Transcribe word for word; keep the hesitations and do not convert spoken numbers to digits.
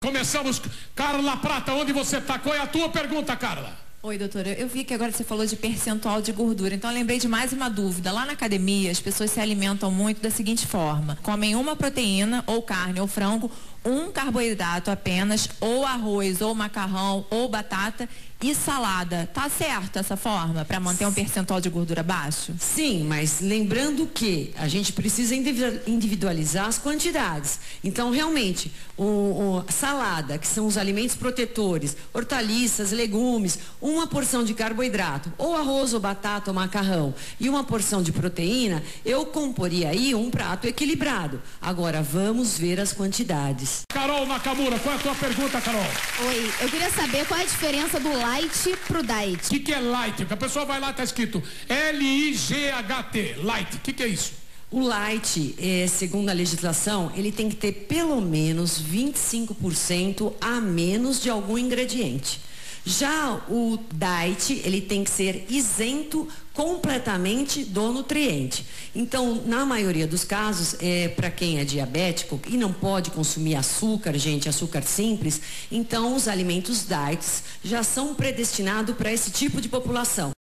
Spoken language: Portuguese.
Começamos. Carla Prata, onde você está? Qual é a tua pergunta, Carla? Oi, doutora. Eu vi que agora você falou de percentual de gordura, então eu lembrei de mais uma dúvida. Lá na academia, as pessoas se alimentam muito da seguinte forma: comem uma proteína, ou carne, ou frango, um carboidrato apenas, ou arroz, ou macarrão, ou batata e salada. Tá certo essa forma para manter um percentual de gordura baixo? Sim, mas lembrando que a gente precisa individualizar as quantidades. Então, realmente, o, o salada, que são os alimentos protetores, hortaliças, legumes, uma porção de carboidrato, ou arroz, ou batata, ou macarrão, e uma porção de proteína, eu comporia aí um prato equilibrado. Agora, vamos ver as quantidades. Carol Nakamura, qual é a tua pergunta, Carol? Oi, eu queria saber qual é a diferença do light pro diet. O que, que é light? Porque a pessoa vai lá, tá escrito L I G H T, light. O que, que é isso? O light, é, segundo a legislação, ele tem que ter pelo menos vinte e cinco por cento a menos de algum ingrediente. Já o diet, ele tem que ser isento completamente do nutriente. Então, na maioria dos casos, é, para quem é diabético e não pode consumir açúcar, gente, açúcar simples, então os alimentos diets já são predestinados para esse tipo de população.